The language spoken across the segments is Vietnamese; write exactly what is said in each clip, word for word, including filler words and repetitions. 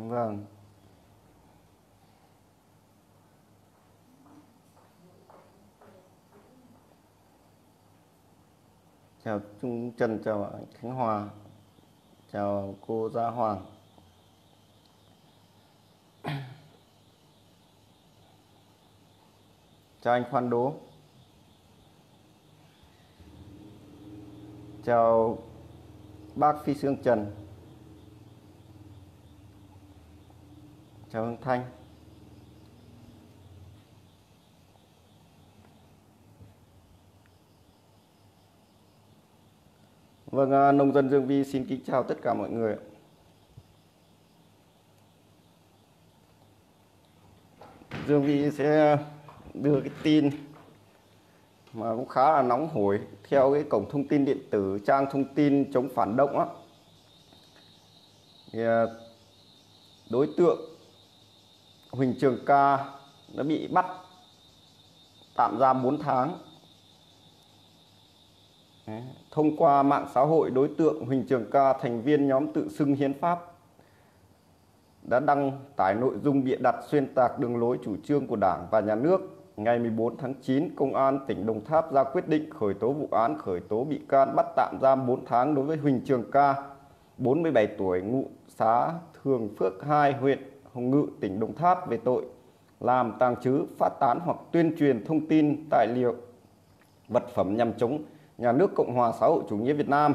Vâng. Chào Trung Trần, chào anh Khánh Hòa, chào cô Gia Hoàng. Chào anh Khoan Đố. Chào bác Phi Sương Trần. Chào Hương Thanh. Vâng, nông dân Dương Vi xin kính chào tất cả mọi người. Dương Vi sẽ đưa cái tin mà cũng khá là nóng hổi theo cái cổng thông tin điện tử trang thông tin chống phản động á. Thì đối tượng Huỳnh Trường Ca đã bị bắt tạm giam bốn tháng. Đấy. Thông qua mạng xã hội, đối tượng Huỳnh Trường Ca, thành viên nhóm tự xưng hiến pháp, đã đăng tải nội dung bịa đặt xuyên tạc đường lối chủ trương của Đảng và Nhà nước. Ngày mười bốn tháng chín, Công an tỉnh Đồng Tháp ra quyết định khởi tố vụ án, khởi tố bị can, bắt tạm giam bốn tháng đối với Huỳnh Trường Ca, bốn mươi bảy tuổi, ngụ xã Thường Phước hai, huyện Hồng Ngự, tỉnh Đồng Tháp, về tội làm, tàng trữ, phát tán hoặc tuyên truyền thông tin, tài liệu, vật phẩm nhằm chống Nhà nước Cộng hòa xã hội chủ nghĩa Việt Nam.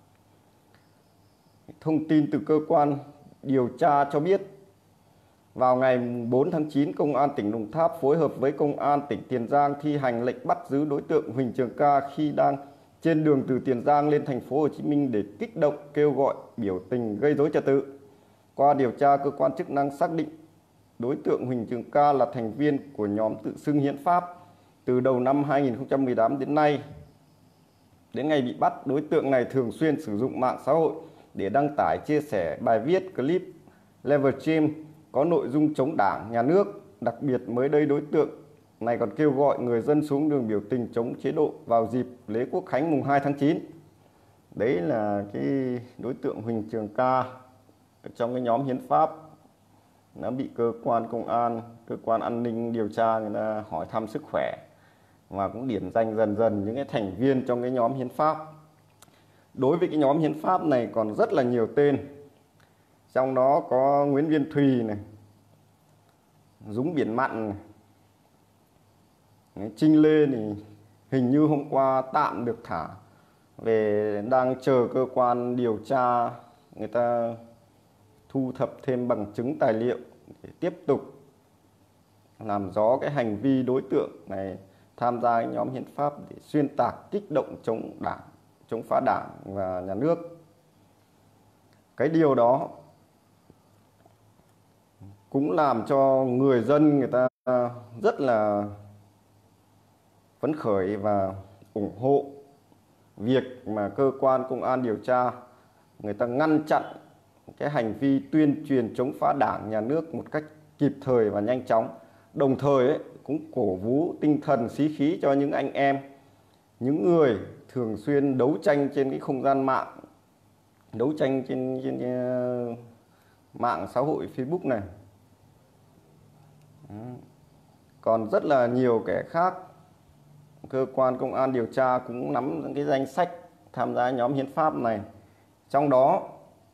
Thông tin từ cơ quan điều tra cho biết, vào ngày bốn tháng chín, Công an tỉnh Đồng Tháp phối hợp với Công an tỉnh Tiền Giang thi hành lệnh bắt giữ đối tượng Huỳnh Trường Ca khi đang trên đường từ Tiền Giang lên thành phố Hồ Chí Minh để kích động, kêu gọi, biểu tình, gây rối trật tự. Qua điều tra, cơ quan chức năng xác định đối tượng Huỳnh Trường Ca là thành viên của nhóm tự xưng hiến pháp. Từ đầu năm hai nghìn không trăm mười tám đến nay, đến ngày bị bắt, đối tượng này thường xuyên sử dụng mạng xã hội để đăng tải, chia sẻ bài viết, clip, livestream có nội dung chống Đảng, Nhà nước. Đặc biệt mới đây, đối tượng này còn kêu gọi người dân xuống đường biểu tình chống chế độ vào dịp lễ Quốc khánh mùng hai tháng chín. Đấy là cái đối tượng Huỳnh Trường Ca trong cái nhóm hiến pháp đã bị cơ quan công an, cơ quan an ninh điều tra người ta hỏi thăm sức khỏe và cũng điểm danh dần dần những cái thành viên trong cái nhóm hiến pháp. Đối với cái nhóm hiến pháp này còn rất là nhiều tên. Trong đó có Nguyễn Viên Thùy này, Dũng Biển Mặn này, Trinh Lê này, hình như hôm qua tạm được thả về, đang chờ cơ quan điều tra người ta thu thập thêm bằng chứng tài liệu để tiếp tục làm rõ cái hành vi đối tượng này tham gia cái nhóm hiến pháp để xuyên tạc, kích động chống Đảng, chống phá Đảng và Nhà nước. Cái điều đó cũng làm cho người dân người ta rất là phấn khởi và ủng hộ việc mà cơ quan công an điều tra người ta ngăn chặn cái hành vi tuyên truyền chống phá Đảng, Nhà nước một cách kịp thời và nhanh chóng. Đồng thời ấy, cũng cổ vũ tinh thần, sĩ khí cho những anh em, những người thường xuyên đấu tranh trên cái không gian mạng, đấu tranh trên, trên, trên mạng xã hội Facebook này. Còn rất là nhiều kẻ khác. Cơ quan công an điều tra cũng nắm những cái danh sách tham gia nhóm hiến pháp này. Trong đó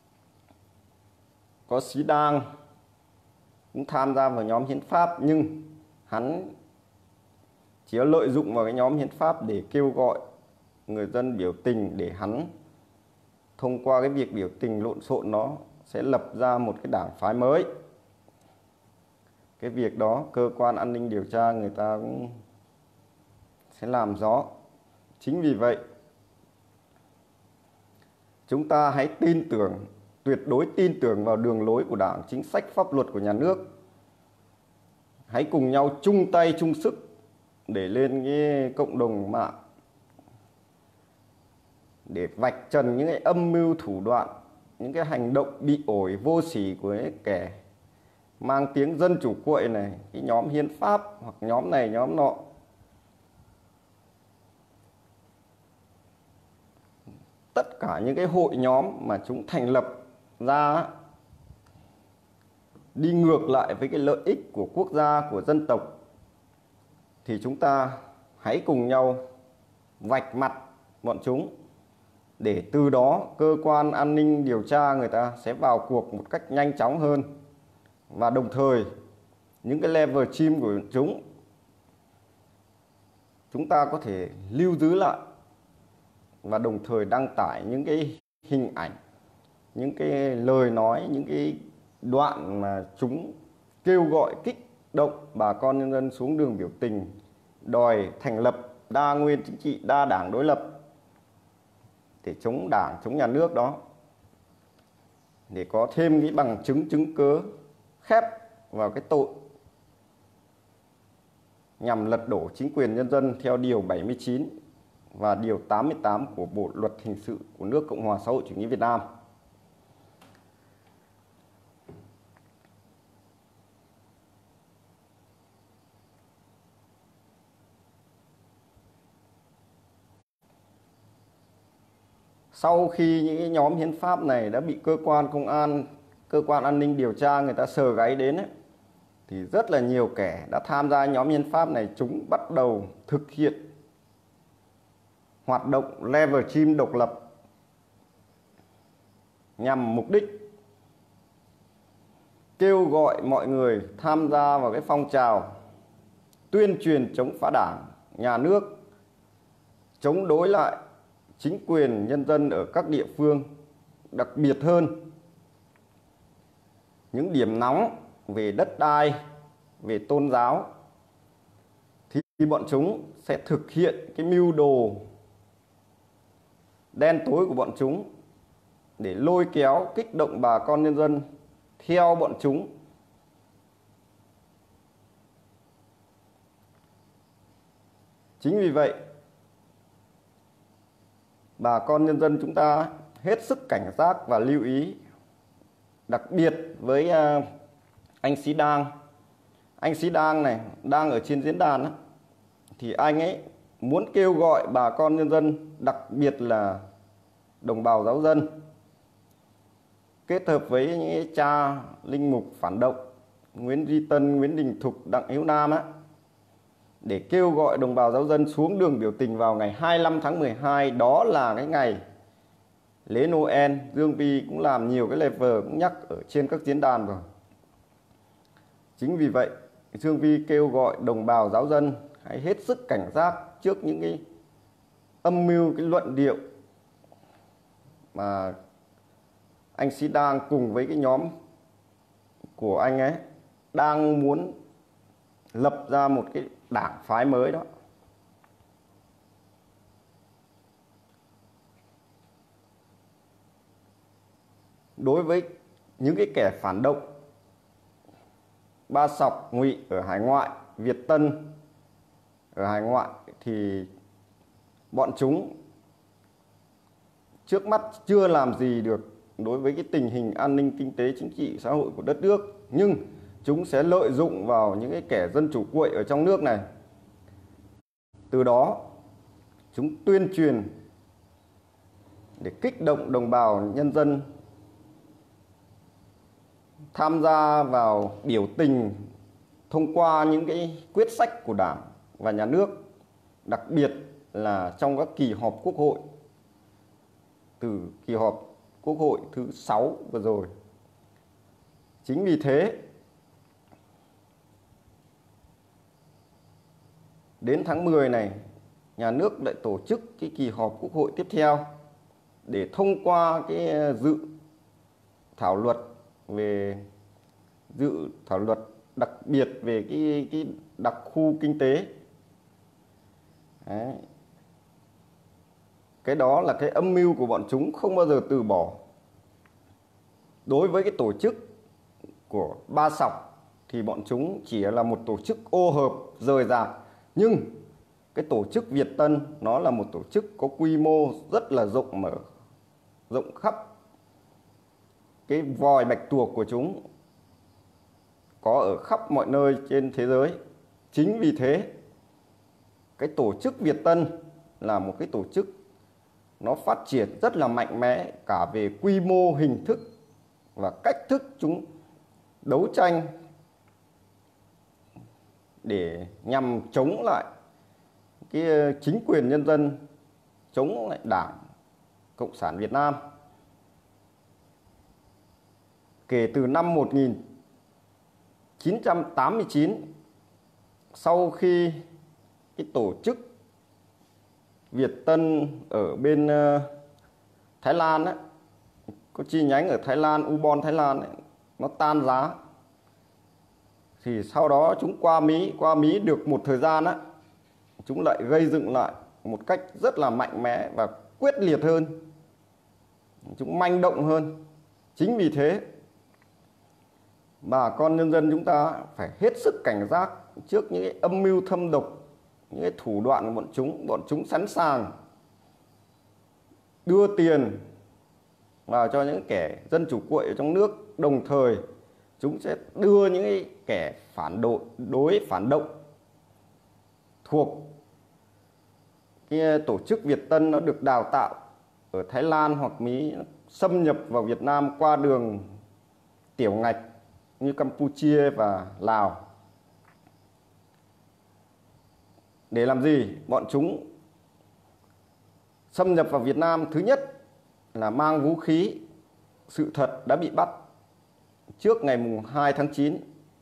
có Xí Đang cũng tham gia vào nhóm hiến pháp, nhưng hắn chỉ có lợi dụng vào cái nhóm hiến pháp để kêu gọi người dân biểu tình, để hắn thông qua cái việc biểu tình lộn xộn nó sẽ lập ra một cái đảng phái mới. Cái việc đó cơ quan an ninh điều tra người ta cũng sẽ làm rõ. Chính vì vậy, chúng ta hãy tin tưởng, tuyệt đối tin tưởng vào đường lối của Đảng, chính sách pháp luật của Nhà nước. Hãy cùng nhau chung tay chung sức để lên cái cộng đồng mạng để vạch trần những cái âm mưu thủ đoạn, những cái hành động bị ổi vô sỉ của cái kẻ mang tiếng dân chủ cuội này, cái nhóm hiến pháp hoặc nhóm này nhóm nọ. Tất cả những cái hội nhóm mà chúng thành lập ra đi ngược lại với cái lợi ích của quốc gia, của dân tộc, thì chúng ta hãy cùng nhau vạch mặt bọn chúng, để từ đó cơ quan an ninh điều tra người ta sẽ vào cuộc một cách nhanh chóng hơn. Và đồng thời những cái level chim của chúng chúng ta có thể lưu giữ lại, và đồng thời đăng tải những cái hình ảnh, những cái lời nói, những cái đoạn mà chúng kêu gọi kích động bà con nhân dân xuống đường biểu tình đòi thành lập đa nguyên chính trị, đa đảng đối lập để chống đảng, chống nhà nước đó, để có thêm cái bằng chứng, chứng cớ khép vào cái tội nhằm lật đổ chính quyền nhân dân theo điều bảy mươi chín và điều tám mươi tám của Bộ Luật Hình sự của nước Cộng hòa xã hội chủ nghĩa Việt Nam. Sau khi những cái nhóm hiến pháp này đã bị cơ quan công an, cơ quan an ninh điều tra người ta sờ gáy đến ấy, thì rất là nhiều kẻ đã tham gia nhóm hiến pháp này, chúng bắt đầu thực hiện hoạt động level chim độc lập nhằm mục đích kêu gọi mọi người tham gia vào cái phong trào tuyên truyền chống phá đảng, nhà nước, chống đối lại chính quyền nhân dân ở các địa phương, đặc biệt hơn những điểm nóng về đất đai, về tôn giáo, thì bọn chúng sẽ thực hiện cái mưu đồ đen tối của bọn chúng để lôi kéo, kích động bà con nhân dân theo bọn chúng. Chính vì vậy, bà con nhân dân chúng ta hết sức cảnh giác và lưu ý, đặc biệt với anh Sĩ Đang. Anh Sĩ Đang này đang ở trên diễn đàn đó, thì anh ấy muốn kêu gọi bà con nhân dân, đặc biệt là đồng bào giáo dân, kết hợp với những cha linh mục phản động Nguyễn Duy Tân, Nguyễn Đình Thục, Đặng Hữu Nam á, để kêu gọi đồng bào giáo dân xuống đường biểu tình vào ngày hai mươi lăm tháng mười hai. Đó là cái ngày lễ Noel. Dương Vi cũng làm nhiều cái level, cũng nhắc ở trên các diễn đàn rồi. Chính vì vậy, Dương Vi kêu gọi đồng bào giáo dân hãy hết sức cảnh giác trước những cái âm mưu, cái luận điệu mà anh Sĩ Đang cùng với cái nhóm của anh ấy đang muốn lập ra một cái đảng phái mới đó. Đối với những cái kẻ phản động Ba Sọc, Ngụy ở hải ngoại, Việt Tân ở hải ngoại, thì bọn chúng trước mắt chưa làm gì được đối với cái tình hình an ninh kinh tế chính trị xã hội của đất nước, nhưng chúng sẽ lợi dụng vào những cái kẻ dân chủ cuội ở trong nước này. Từ đó chúng tuyên truyền để kích động đồng bào nhân dân tham gia vào biểu tình thông qua những cái quyết sách của Đảng và nhà nước, đặc biệt là trong các kỳ họp Quốc hội, từ kỳ họp Quốc hội thứ sáu vừa rồi. Chính vì thế, đến tháng mười này, nhà nước lại tổ chức cái kỳ họp Quốc hội tiếp theo để thông qua cái dự thảo luật về dự thảo luật đặc biệt về cái, cái đặc khu kinh tế. Đấy. Cái đó là cái âm mưu của bọn chúng không bao giờ từ bỏ. Đối với cái tổ chức của Ba Sọc thì bọn chúng chỉ là một tổ chức ô hợp, rời rạc. Nhưng cái tổ chức Việt Tân nó là một tổ chức có quy mô rất là rộng mở, rộng khắp. Cái vòi bạch tuộc của chúng có ở khắp mọi nơi trên thế giới. Chính vì thế, cái tổ chức Việt Tân là một cái tổ chức nó phát triển rất là mạnh mẽ cả về quy mô, hình thức và cách thức chúng đấu tranh để nhằm chống lại cái chính quyền nhân dân, chống lại Đảng Cộng sản Việt Nam. Kể từ năm một nghìn chín trăm tám mươi chín, sau khi cái tổ chức Việt Tân ở bên Thái Lan ấy, có chi nhánh ở Thái Lan, Ubon Thái Lan ấy, nó tan rã, thì sau đó chúng qua Mỹ, qua Mỹ được một thời gian á, chúng lại gây dựng lại một cách rất là mạnh mẽ và quyết liệt hơn, chúng manh động hơn. Chính vì thế bà con nhân dân chúng ta phải hết sức cảnh giác trước những cái âm mưu thâm độc, những cái thủ đoạn của bọn chúng. Bọn chúng sẵn sàng đưa tiền vào cho những kẻ dân chủ cuội ở trong nước, đồng thời chúng sẽ đưa những cái kẻ phản đội, đối phản động thuộc cái tổ chức Việt Tân, nó được đào tạo ở Thái Lan hoặc Mỹ, xâm nhập vào Việt Nam qua đường tiểu ngạch như Campuchia và Lào. Để làm gì? Bọn chúng xâm nhập vào Việt Nam, thứ nhất là mang vũ khí. Sự thật đã bị bắt trước ngày mùng hai tháng chín.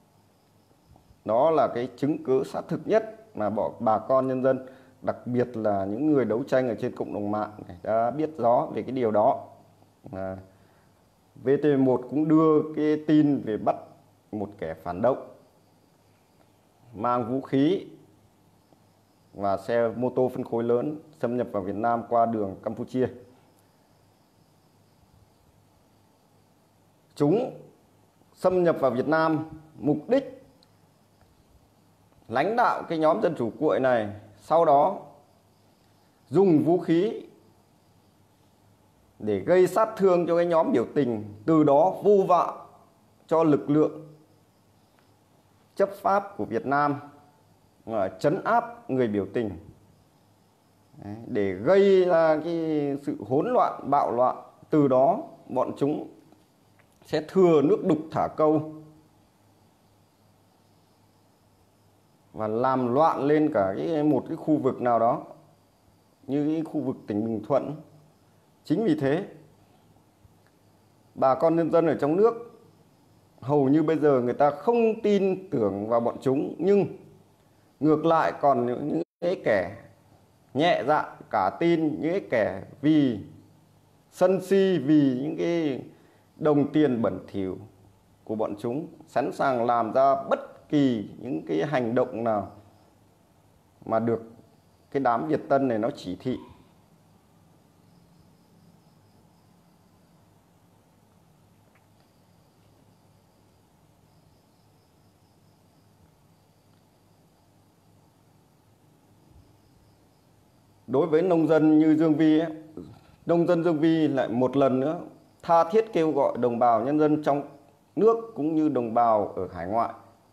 Đó là cái chứng cứ xác thực nhất mà bỏ bà con nhân dân, đặc biệt là những người đấu tranh ở trên cộng đồng mạng đã biết rõ về cái điều đó. À, vê tê một cũng đưa cái tin về bắt một kẻ phản động mang vũ khí và xe mô tô phân khối lớn xâm nhập vào Việt Nam qua đường Campuchia. Chúng xâm nhập vào Việt Nam mục đích lãnh đạo cái nhóm dân chủ cuội này, sau đó dùng vũ khí để gây sát thương cho cái nhóm biểu tình, từ đó vu vạ cho lực lượng chấp pháp của Việt Nam trấn áp người biểu tình. Đấy, để gây ra cái sự hỗn loạn, bạo loạn. Từ đó bọn chúng sẽ thừa nước đục thả câu và làm loạn lên cả cái một cái khu vực nào đó, như cái khu vực tỉnh Bình Thuận. Chính vì thế bà con nhân dân ở trong nước hầu như bây giờ người ta không tin tưởng vào bọn chúng, nhưng ngược lại còn những, những cái kẻ nhẹ dạ cả tin, những cái kẻ vì sân si, vì những cái đồng tiền bẩn thỉu của bọn chúng, sẵn sàng làm ra bất kỳ những cái hành động nào mà được cái đám Việt Tân này nó chỉ thị. Đối với nông dân như Dương Vi ấy, nông dân Dương Vi lại một lần nữa tha thiết kêu gọi đồng bào nhân dân trong nước cũng như đồng bào ở hải ngoại,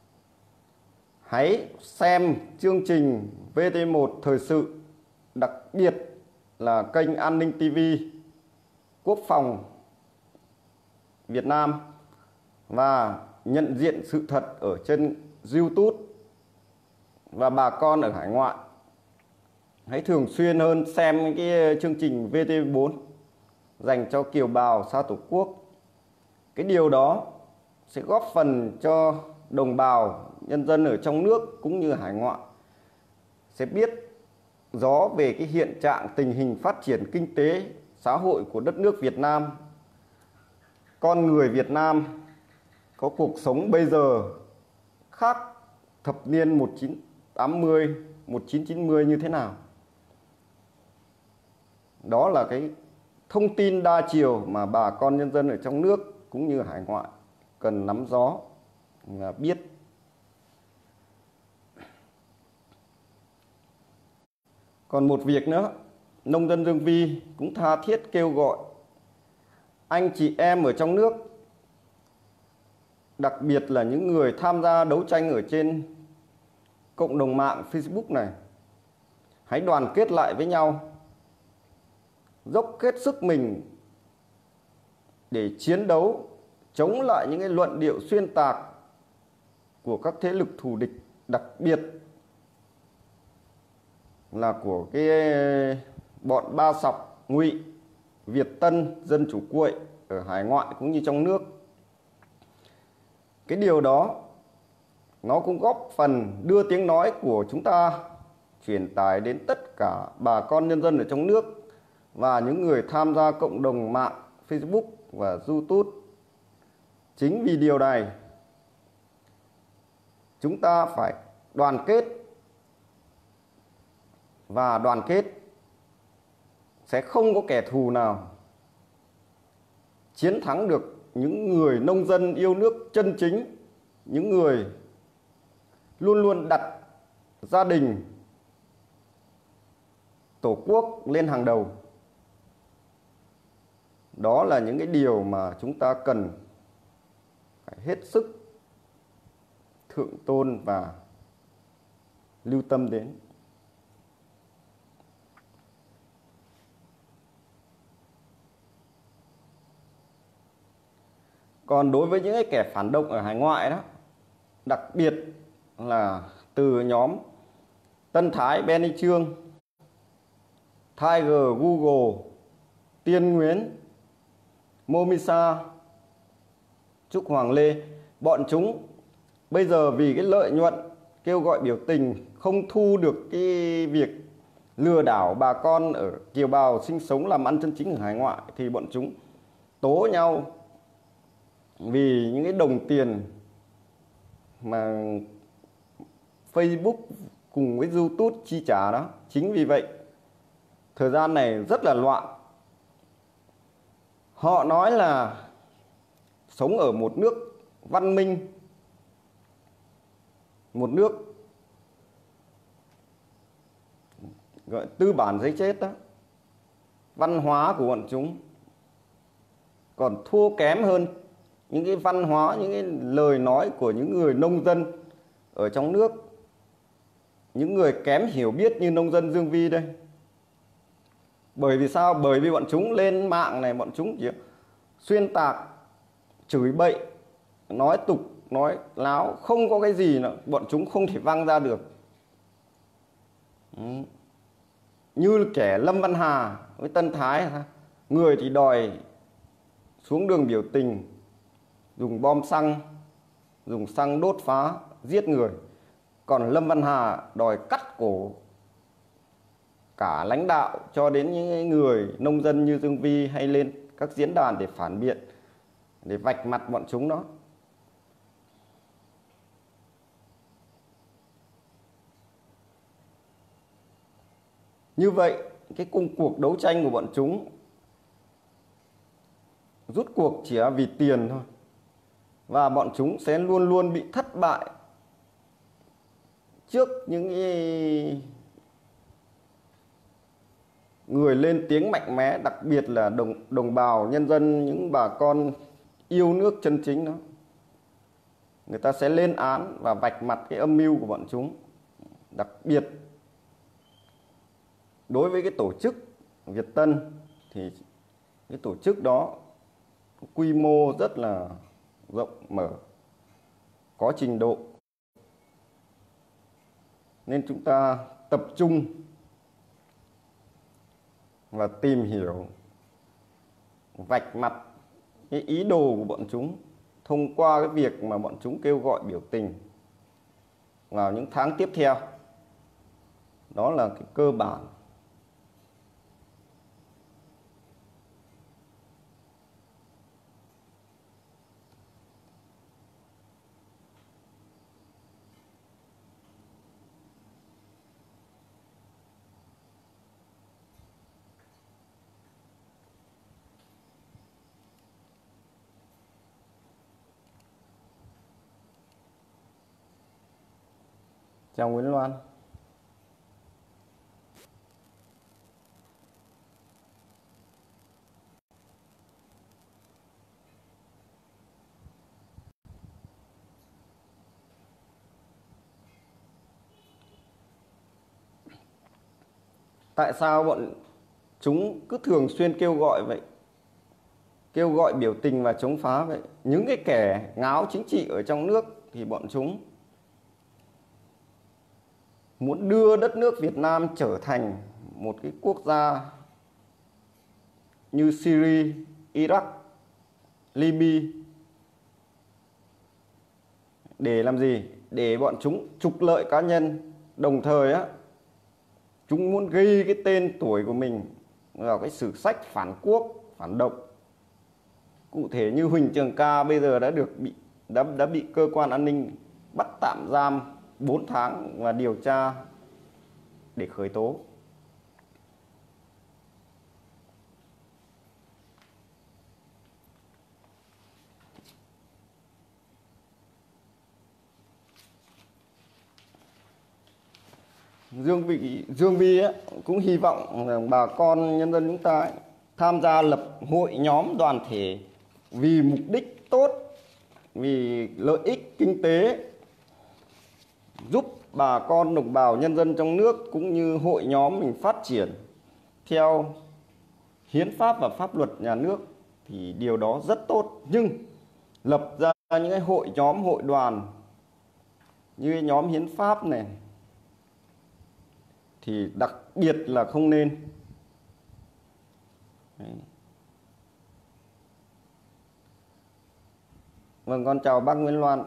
hãy xem chương trình vê tê một thời sự, đặc biệt là kênh An ninh ti vi, Quốc phòng Việt Nam, và nhận diện sự thật ở trên YouTube. Và bà con ở hải ngoại hãy thường xuyên hơn xem cái chương trình vê tê bốn dành cho kiều bào xa Tổ quốc. Cái điều đó sẽ góp phần cho đồng bào nhân dân ở trong nước cũng như hải ngoại sẽ biết rõ về cái hiện trạng tình hình phát triển kinh tế xã hội của đất nước Việt Nam. Con người Việt Nam có cuộc sống bây giờ khác thập niên một nghìn chín trăm tám mươi, một nghìn chín trăm chín mươi như thế nào. Đó là cái thông tin đa chiều mà bà con nhân dân ở trong nước cũng như hải ngoại cần nắm rõ và biết. Còn một việc nữa, nông dân Dương Vi cũng tha thiết kêu gọi anh chị em ở trong nước, đặc biệt là những người tham gia đấu tranh ở trên cộng đồng mạng Facebook này, hãy đoàn kết lại với nhau, dốc hết sức mình để chiến đấu chống lại những cái luận điệu xuyên tạc của các thế lực thù địch, đặc biệt là của cái bọn ba sọc Ngụy, Việt Tân, Dân Chủ Cuội ở hải ngoại cũng như trong nước. Cái điều đó nó cũng góp phần đưa tiếng nói của chúng ta truyền tải đến tất cả bà con nhân dân ở trong nước và những người tham gia cộng đồng mạng Facebook và YouTube. Chính vì điều này, chúng ta phải đoàn kết, và đoàn kết sẽ không có kẻ thù nào chiến thắng được những người nông dân yêu nước chân chính, những người luôn luôn đặt gia đình, Tổ quốc lên hàng đầu. Đó là những cái điều mà chúng ta cần phải hết sức thượng tôn và lưu tâm đến. Còn đối với những cái kẻ phản động ở hải ngoại đó, đặc biệt là từ nhóm Tân Thái, Benny Trương, Tiger, Google, Tiên Nguyễn, Momisa, Trúc Hoàng Lê, bọn chúng bây giờ vì cái lợi nhuận kêu gọi biểu tình, không thu được cái việc lừa đảo bà con ở kiều bào sinh sống làm ăn chân chính ở hải ngoại, thì bọn chúng tố nhau vì những cái đồng tiền mà Facebook cùng với YouTube chi trả đó. Chính vì vậy thời gian này rất là loạn. Họ nói là sống ở một nước văn minh, một nước gọi tư bản giấy chết đó. Văn hóa của bọn chúng còn thua kém hơn những cái văn hóa, những cái lời nói của những người nông dân ở trong nước, những người kém hiểu biết như nông dân Dương Vi đây. Bởi vì sao? Bởi vì bọn chúng lên mạng này, bọn chúng chỉ xuyên tạc, chửi bậy, nói tục, nói láo, không có cái gì nữa bọn chúng không thể văng ra được. Ừ. Như kẻ Lâm Văn Hà với Tân Thái, người thì đòi xuống đường biểu tình, dùng bom xăng, dùng xăng đốt phá, giết người. Còn Lâm Văn Hà đòi cắt cổ cả lãnh đạo cho đến những người nông dân như Dương Vi, hay lên các diễn đàn để phản biện, để vạch mặt bọn chúng đó. Như vậy, cái công cuộc đấu tranh của bọn chúng rút cuộc chỉ là vì tiền thôi. Và bọn chúng sẽ luôn luôn bị thất bại trước những người lên tiếng mạnh mẽ, đặc biệt là đồng, đồng bào nhân dân, những bà con yêu nước chân chính đó. Người ta sẽ lên án và vạch mặt cái âm mưu của bọn chúng. Đặc biệt đối với cái tổ chức Việt Tân thì cái tổ chức đó quy mô rất là rộng mở, có trình độ, nên chúng ta tập trung và tìm hiểu, vạch mặt cái ý đồ của bọn chúng thông qua cái việc mà bọn chúng kêu gọi biểu tình vào những tháng tiếp theo. Đó là cái cơ bản. Chào Nguyễn Loan. Tại sao bọn chúng cứ thường xuyên kêu gọi vậy? kêu gọi biểu tình và chống phá vậy. Những cái kẻ ngáo chính trị ở trong nước thì bọn chúng muốn đưa đất nước Việt Nam trở thành một cái quốc gia như Syria, Iraq, Libya. Để làm gì? Để bọn chúng trục lợi cá nhân. Đồng thời á, chúng muốn ghi cái tên tuổi của mình vào cái sử sách phản quốc, phản động. Cụ thể như Huỳnh Trường Ca bây giờ đã được bị đã đã bị cơ quan an ninh bắt tạm giam bốn tháng và điều tra để khởi tố. Dương Vị Dương Vi ấy, cũng hy vọng rằng bà con nhân dân chúng ta ấy, tham gia lập hội nhóm đoàn thể vì mục đích tốt, vì lợi ích kinh tế, giúp bà con đồng bào nhân dân trong nước cũng như hội nhóm mình phát triển theo hiến pháp và pháp luật nhà nước thì điều đó rất tốt. Nhưng lập ra những cái hội nhóm, hội đoàn như cái nhóm hiến pháp này thì đặc biệt là không nên. Đấy. Vâng, con chào bác Nguyễn Loan.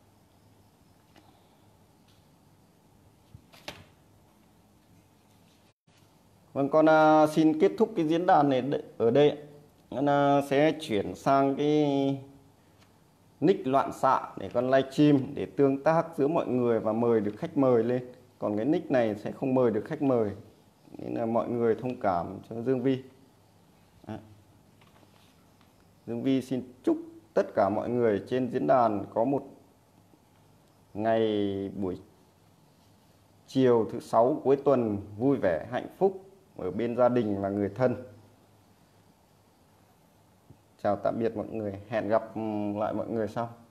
Vâng, con uh, xin kết thúc cái diễn đàn này ở đây. Con uh, sẽ chuyển sang cái nick loạn xạ để con livestream để tương tác giữa mọi người và mời được khách mời lên. Còn cái nick này sẽ không mời được khách mời, nên là mọi người thông cảm cho Dương Vi. Đấy. Dương Vi xin chúc tất cả mọi người trên diễn đàn có một ngày buổi chiều thứ sáu cuối tuần vui vẻ, hạnh phúc ở bên gia đình và người thân. Chào tạm biệt mọi người, hẹn gặp lại mọi người sau.